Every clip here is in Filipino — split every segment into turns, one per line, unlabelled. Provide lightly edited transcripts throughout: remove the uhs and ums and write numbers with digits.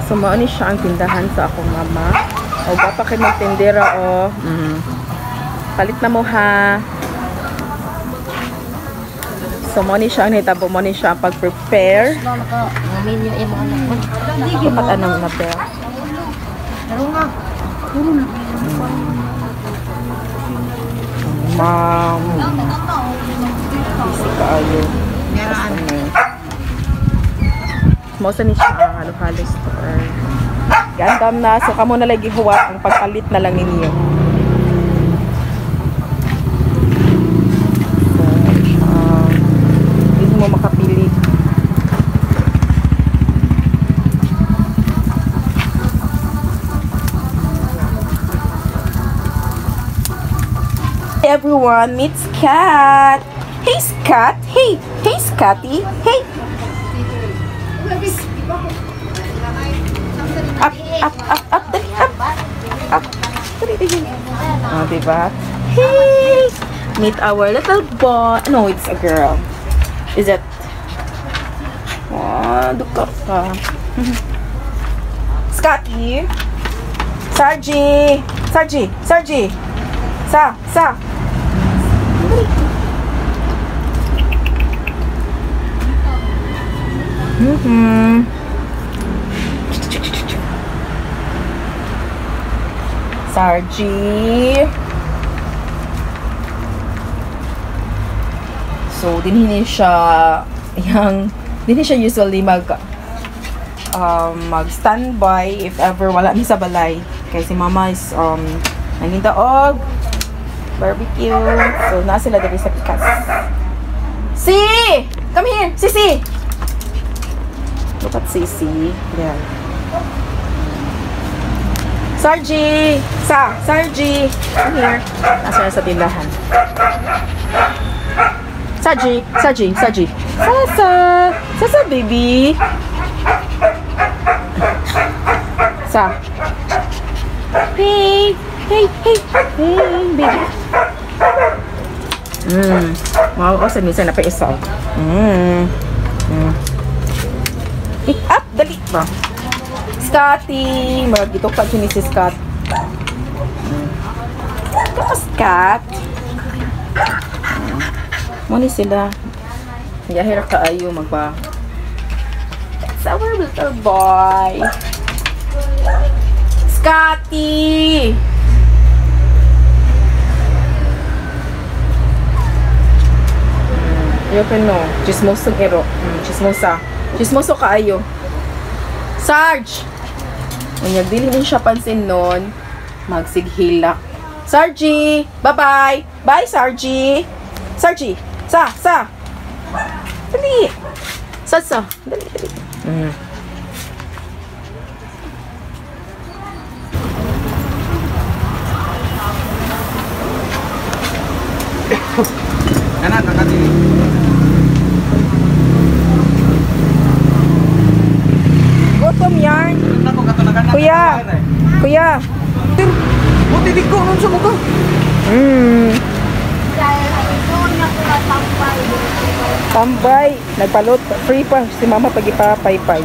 So, mauni siya ang tindahan sa akong mama. O, bapa kayo magtindera, o. Palit na mo, ha. So, mauni siya ang hitabo. Mauni siya ang pag-prepare. Dapat anong nabel. Ma'am. Busy kaayo. Mausa ni siya ang halo-halo store. Gandam na. So, kamo na lagi huwat. Ang pagpalit na lang ninyo. So, hindi mo makapili. Hey everyone, meet Scat. Hey Scat. Hey. Hey Scotty. Hey. Up, up, up, up, dali, up, up, dali, dali. Oh, diba? Hey! Meet our little boy. No, it's a girl. Is it? Oh, duka ka. Scotty. Sargy. Sargy. Sargy. Sa. Sargy. So, dinhi siya usually mag-standby if ever wala ni sa balay. Kaya si mama is nangindaog, barbecue. So, na sila dali sa pikas. Si! Come here! Sisi! Look at Sisi. Yeah. Sargy! Sargy! Come here. Nasa na sa tindahan. Sargy! Sasa, baby! Hey, baby! Mau ko sa minsan na pa isaw. Pick up! Dali ba? Scotty! Maragito ka siya ni si Scott. Ito ka, Scott. Muni sila. Yahira ka ayo magpa. It's our little boy. Scotty! Ayoko no. Chismosong ero. Chismoso ka ayo. Sarge! Kung nagdili din siya pansin nun, magsighilak. Sargy! Bye-bye! Bye, Sargy! Sargy! Sa! Dali! Sa! Dali.
Anak, nakatili.
Gutom yan. Kuya.
Buti di ko nun sa mukha.
Tambay. Nagpalot. Free pa. Si mama pag ipapaypay.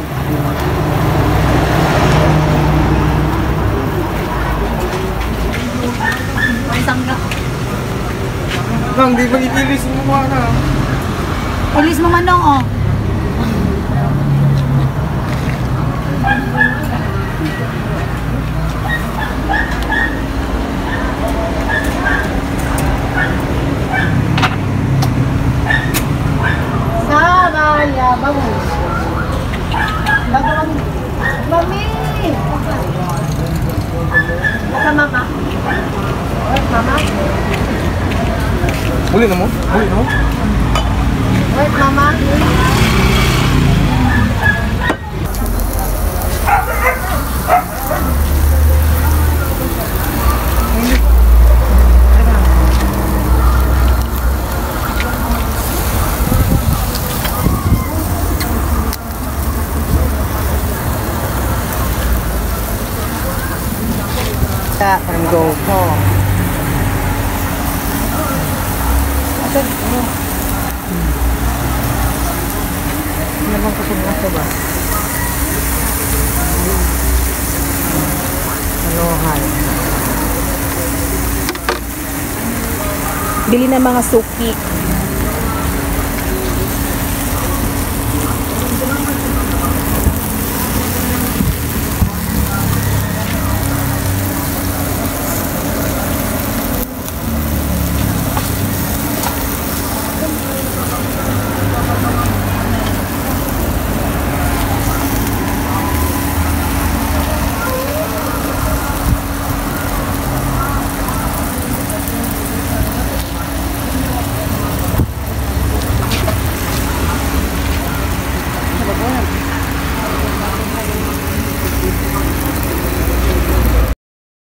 Nang, di ba ikilis mo mga na?
Ilis mo manong, oh. Saraya, bangus. Mami! Sa mama. Mama?
Muli na mo?
Wait, mama.
And go home. Ano bang kusog na ito ba? Nohan. Bili ng mga suki.